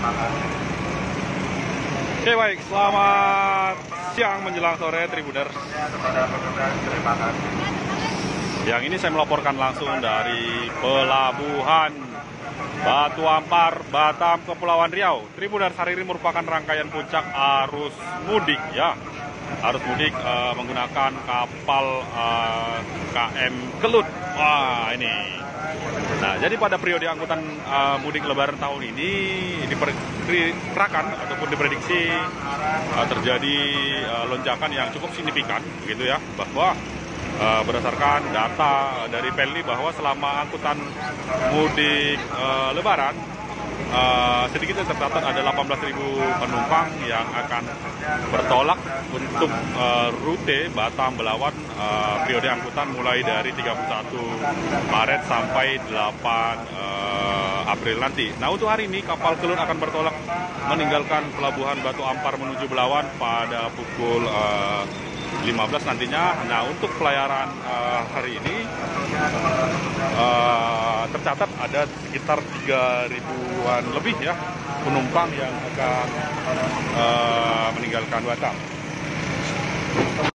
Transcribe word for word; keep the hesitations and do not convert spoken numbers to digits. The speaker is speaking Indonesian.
Oke baik, selamat siang menjelang sore Tribuners. Yang ini saya melaporkan langsung dari Pelabuhan Batu Ampar, Batam, Kepulauan Riau. Tribuners, hari ini merupakan rangkaian puncak arus mudik ya. Arus mudik uh, menggunakan kapal uh, K M Kelut. Wah ini. Nah, jadi pada periode angkutan uh, mudik Lebaran tahun ini diperkirakan ataupun diprediksi uh, terjadi uh, lonjakan yang cukup signifikan, begitu ya, bahwa uh, berdasarkan data dari Pelni bahwa selama angkutan mudik uh, Lebaran uh, sedikitnya tercatat ada delapan belas ribu penumpang yang akan bertolak untuk uh, rute Batam Belawan uh, periode angkutan mulai dari tiga puluh satu Maret sampai delapan uh, April nanti. Nah, untuk hari ini kapal Kelut akan bertolak meninggalkan Pelabuhan Batu Ampar menuju Belawan pada pukul uh, lima belas nantinya. Nah, untuk pelayaran uh, hari ini uh, tercatat ada sekitar tiga ribuan lebih ya penumpang yang akan uh, meninggalkan Batam.